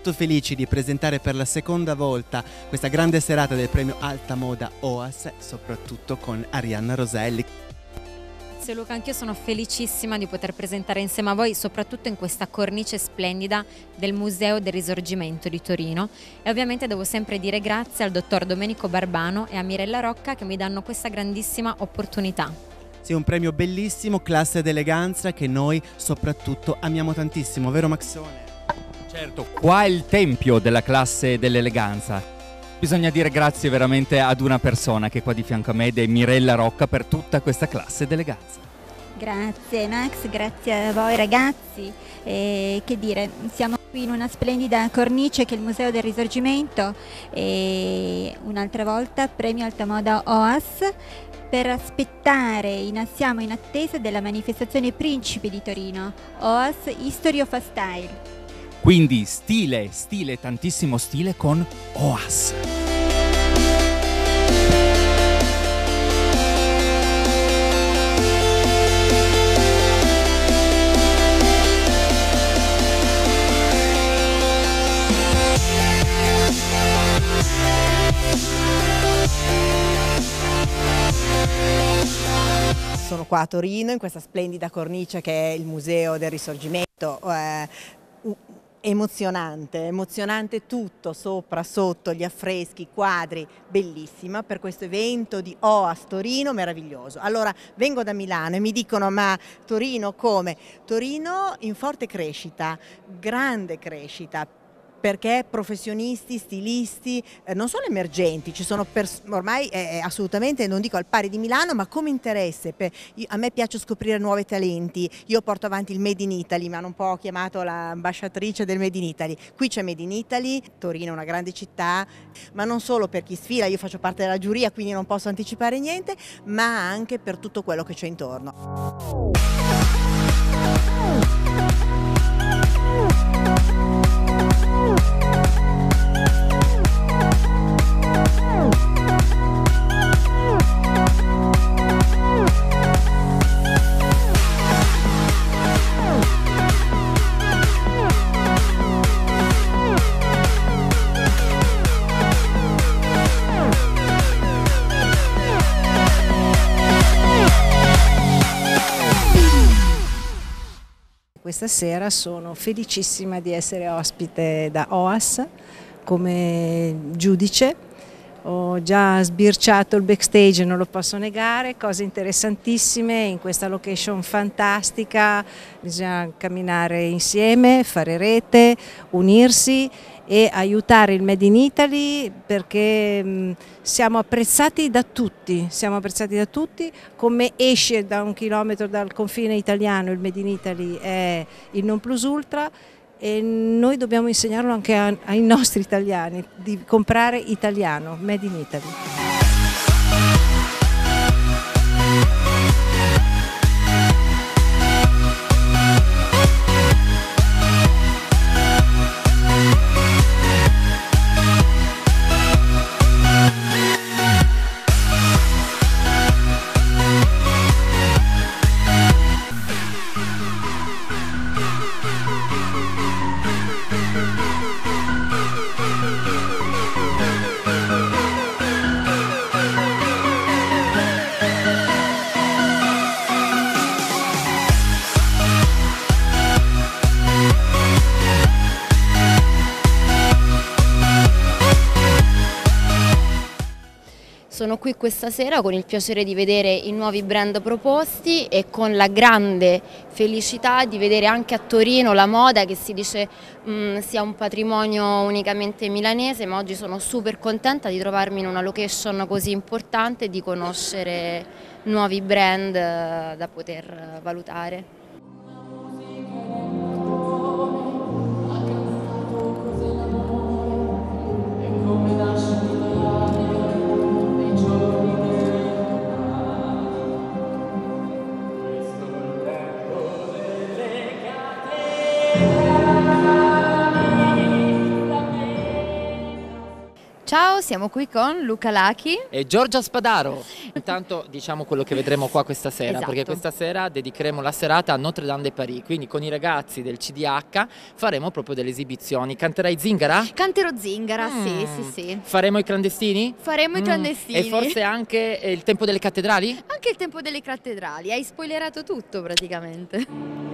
molto felici di presentare per la seconda volta questa grande serata del premio Alta Moda OAS, soprattutto con Arianna Roselli. Grazie Luca, anch'io sono felicissima di poter presentare insieme a voi, soprattutto in questa cornice splendida del Museo del Risorgimento di Torino, e ovviamente devo sempre dire grazie al dottor Domenico Barbano e a Mirella Rocca che mi danno questa grandissima opportunità. Sì, un premio bellissimo, classe ed eleganza, che noi soprattutto amiamo tantissimo, vero Maxone? Certo, qua è il tempio della classe e dell'eleganza. Bisogna dire grazie veramente ad una persona che è qua di fianco a me ed è Mirella Rocca per tutta questa classe d'eleganza. Grazie Max, grazie a voi ragazzi. Che dire, siamo qui in una splendida cornice che è il Museo del Risorgimento e un'altra volta premio Alta Moda OAS per aspettare, siamo in attesa della manifestazione Principi di Torino, OAS History of a Style. Quindi stile, tantissimo stile con OAS. Sono qua a Torino in questa splendida cornice che è il Museo del Risorgimento. Emozionante tutto, sopra, sotto, gli affreschi, quadri, bellissima per questo evento di OAS Torino meraviglioso. Allora vengo da Milano e mi dicono: ma Torino come? Torino in forte crescita, grande crescita, perché professionisti, stilisti, non solo emergenti, ci sono ormai assolutamente, non dico al pari di Milano, ma come interesse. A me piace scoprire nuovi talenti, io porto avanti il Made in Italy, mi hanno un po' chiamato l'ambasciatrice del Made in Italy. Qui c'è Made in Italy, Torino è una grande città, ma non solo per chi sfila, io faccio parte della giuria quindi non posso anticipare niente, ma anche per tutto quello che c'è intorno. Questa sera sono felicissima di essere ospite da OAS come giudice. Ho già sbirciato il backstage, non lo posso negare, cose interessantissime in questa location fantastica. Bisogna camminare insieme, fare rete, unirsi e aiutare il Made in Italy, perché siamo apprezzati da tutti, come esce da 1 chilometro dal confine italiano il Made in Italy è il non plus ultra, e noi dobbiamo insegnarlo anche ai nostri italiani, di comprare italiano, Made in Italy. Sono qui questa sera con il piacere di vedere i nuovi brand proposti e con la grande felicità di vedere anche a Torino la moda, che si dice sia un patrimonio unicamente milanese, ma oggi sono super contenta di trovarmi in una location così importante e di conoscere nuovi brand da poter valutare. Ciao, siamo qui con Luca Lachi e Giorgia Spadaro. Intanto diciamo quello che vedremo qua questa sera, esatto. Perché questa sera dedicheremo la serata a Notre Dame de Paris, quindi con i ragazzi del CDH faremo proprio delle esibizioni. Canterai Zingara? Canterò Zingara, sì. Faremo i clandestini? Faremo i clandestini. E forse anche il tempo delle cattedrali? Anche il tempo delle cattedrali, hai spoilerato tutto praticamente.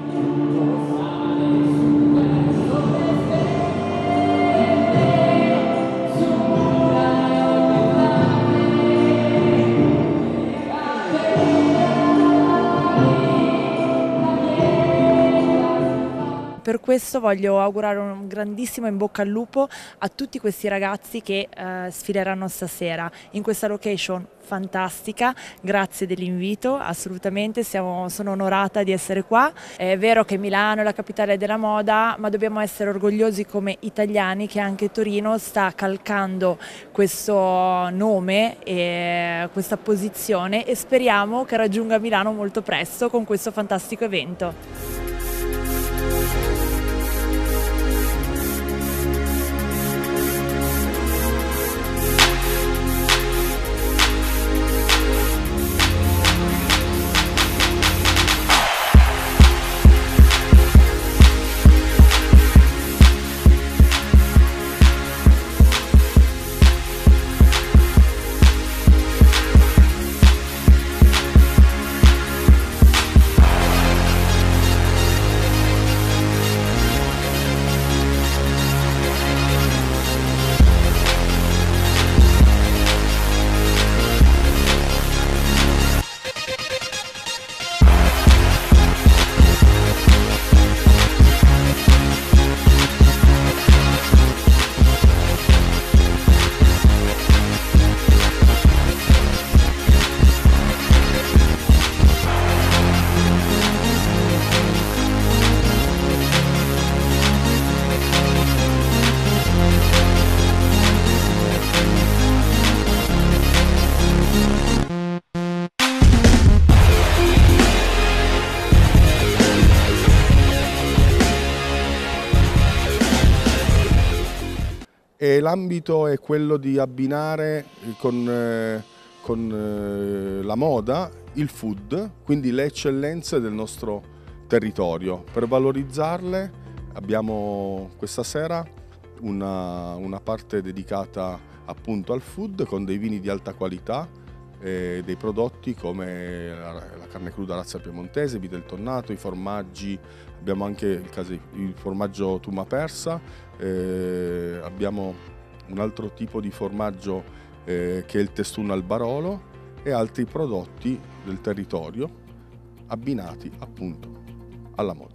Per questo voglio augurare un grandissimo in bocca al lupo a tutti questi ragazzi che sfileranno stasera in questa location fantastica. Grazie dell'invito, assolutamente, sono onorata di essere qua. È vero che Milano è la capitale della moda, ma dobbiamo essere orgogliosi come italiani che anche Torino sta calcando questo nome e questa posizione, e speriamo che raggiunga Milano molto presto con questo fantastico evento. E l'ambito è quello di abbinare con la moda il food, quindi le eccellenze del nostro territorio. Per valorizzarle abbiamo questa sera una parte dedicata appunto al food con dei vini di alta qualità, dei prodotti come la carne cruda Razza Piemontese, il vitello tonnato, i formaggi, abbiamo anche il formaggio Tuma Persa, abbiamo un altro tipo di formaggio che è il Testun al Barolo e altri prodotti del territorio abbinati appunto alla moda.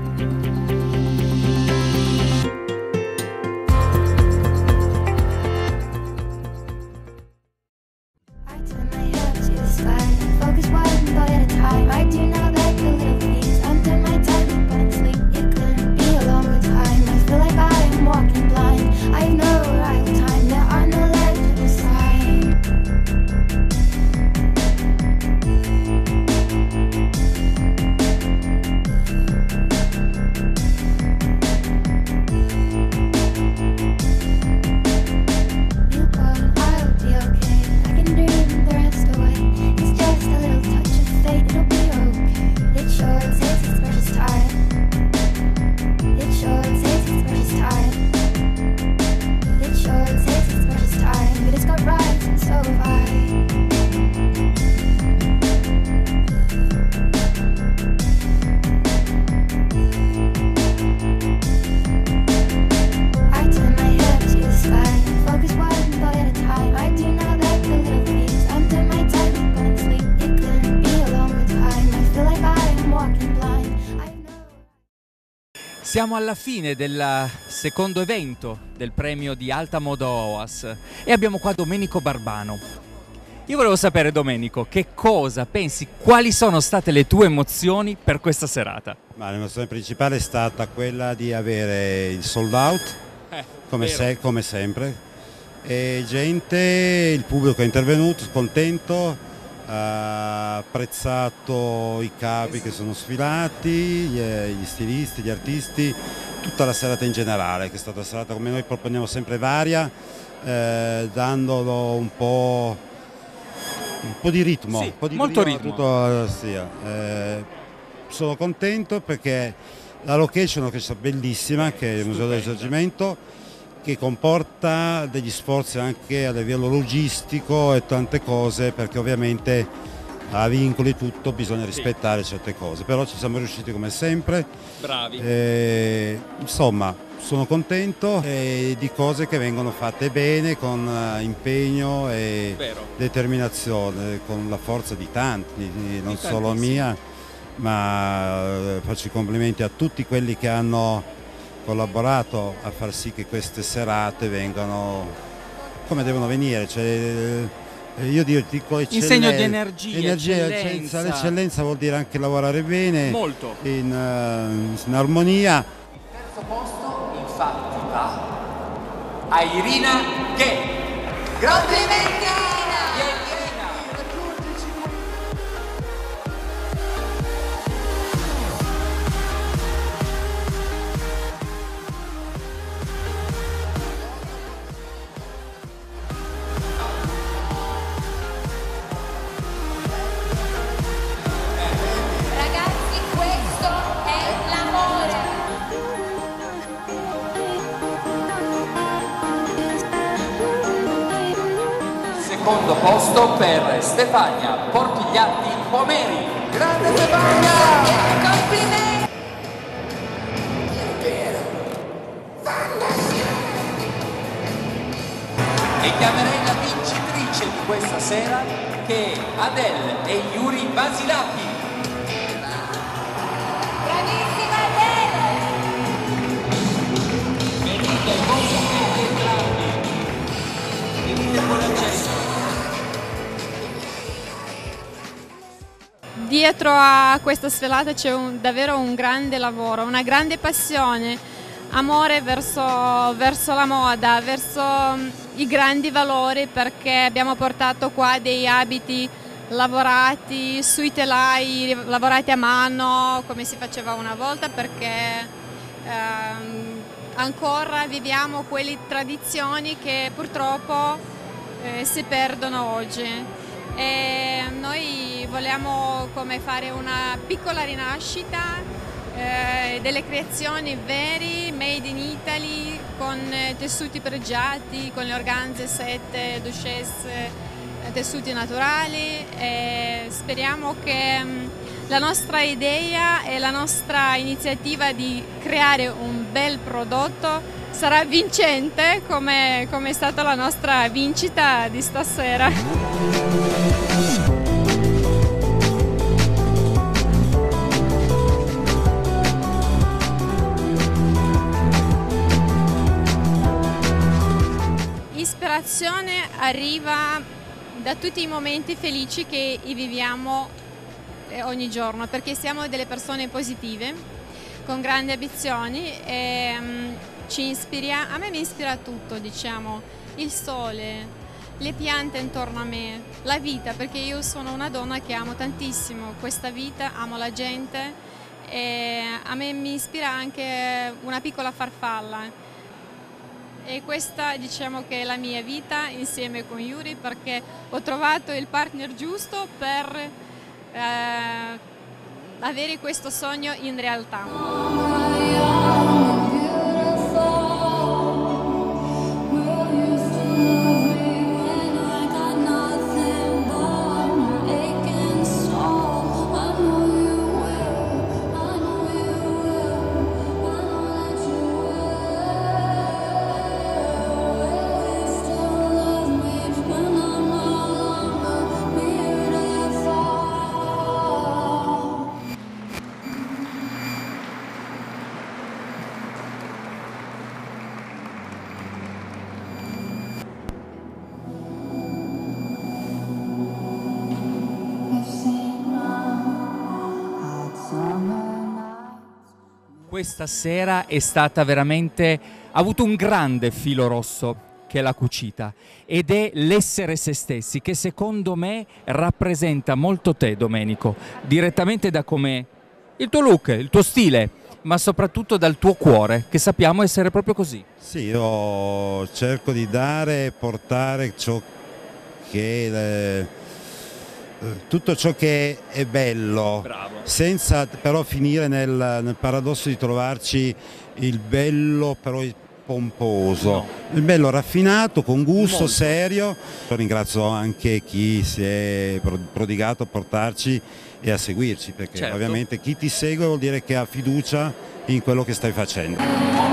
Siamo alla fine del secondo evento del premio di Alta Moda OAS e abbiamo qua Domenico Barbano. Io volevo sapere, Domenico, che cosa pensi, quali sono state le tue emozioni per questa serata? Ma l'emozione principale è stata quella di avere il sold out, come sempre, e gente, il pubblico è intervenuto, contento, ha apprezzato i capi che sono sfilati, gli stilisti, gli artisti, tutta la serata in generale, che è stata una serata come noi proponiamo sempre varia, dandolo un po' di ritmo, Sì, un po' di molto brio a ritmo. tutto sia. Sono contento perché la location che è bellissima, che è il Museo del Risorgimento, che comporta degli sforzi anche a livello logistico e tante cose, perché ovviamente a vincoli tutto bisogna rispettare certe cose, però ci siamo riusciti come sempre. Bravi. Insomma, sono contento di cose che vengono fatte bene, con impegno e Vero. determinazione, con la forza di tanti, non solo tantissimi. mia, ma faccio i complimenti a tutti quelli che hanno collaborato a far sì che queste serate vengano come devono venire. Cioè, io dico eccellenza. In segno di energia, eccellenza. L'eccellenza vuol dire anche lavorare bene, Molto. in armonia. Terzo posto infatti va a Irina Ghe. Complimenti! Ragazzi, questo è l'amore. Secondo posto per Stefania Portigliatti Pomeri. Grande Stefania! Complimenti! E chiamerei la vincitrice di questa sera, che è Adele e Yuri Basilati. Bravissima Adele! Venite con sapete entrambi. Venite con l'accesso. Dietro a questa sfilata c'è davvero un grande lavoro, una grande passione, amore verso la moda, verso i grandi valori, perché abbiamo portato qua dei abiti lavorati sui telai, lavorati a mano come si faceva una volta, perché ancora viviamo quelle tradizioni che purtroppo si perdono oggi. E noi vogliamo come fare una piccola rinascita delle creazioni veri, made in Italy, con tessuti pregiati, con le organze, sette, duchesse, tessuti naturali, e speriamo che la nostra idea e la nostra iniziativa di creare un bel prodotto sarà vincente, come è stata la nostra vincita di stasera. L'ispirazione arriva da tutti i momenti felici che viviamo ogni giorno, perché siamo delle persone positive, con grandi ambizioni, e ci ispira, a me mi ispira tutto, diciamo, il sole, le piante intorno a me, la vita, perché io sono una donna che amo tantissimo questa vita, amo la gente, e a me mi ispira anche una piccola farfalla. E questa, diciamo, che è la mia vita insieme con Yuri, perché ho trovato il partner giusto per avere questo sogno in realtà. Questa sera è stata veramente, ha avuto un grande filo rosso che è la cucita, ed è l'essere se stessi, che secondo me rappresenta molto te, Domenico, direttamente da come il tuo look, il tuo stile, ma soprattutto dal tuo cuore, che sappiamo essere proprio così. Sì, io cerco di dare e portare ciò che tutto ciò che è bello, senza però finire nel paradosso di trovarci il bello però pomposo, il bello raffinato, con gusto, serio. Ringrazio anche chi si è prodigato a portarci e a seguirci, perché ovviamente chi ti segue vuol dire che ha fiducia in quello che stai facendo.